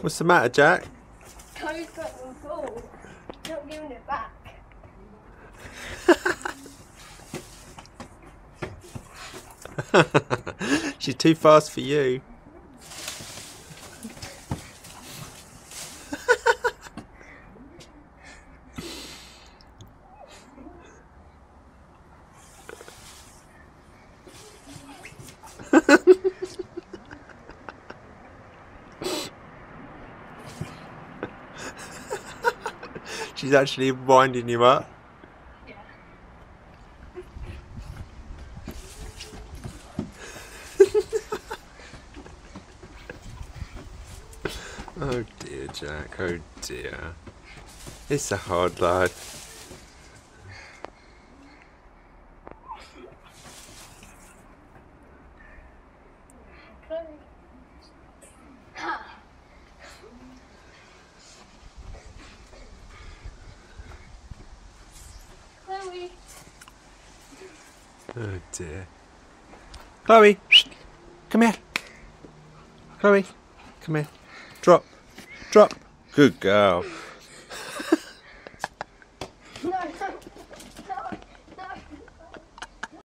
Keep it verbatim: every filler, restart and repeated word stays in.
What's the matter, Jack? Chloe's got the ball. Not giving it back. She's too fast for you. She's actually winding you up. Yeah. Oh dear, Jack, oh dear. It's a hard life. Chloe. Ha. Chloe. Oh dear. Chloe! Come here. Chloe, come here. Drop. Drop. Good girl.